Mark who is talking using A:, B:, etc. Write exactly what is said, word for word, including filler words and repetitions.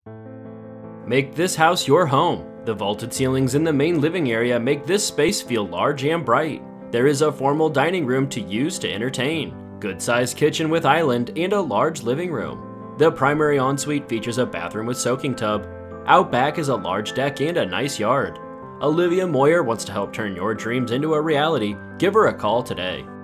A: Make this house your home. The vaulted ceilings in the main living area make this space feel large and bright. There is a formal dining room to use to entertain, good-sized kitchen with island, and a large living room. The primary ensuite features a bathroom with soaking tub. Out back is a large deck and a nice yard. Olivia Moyer wants to help turn your dreams into a reality. Give her a call today.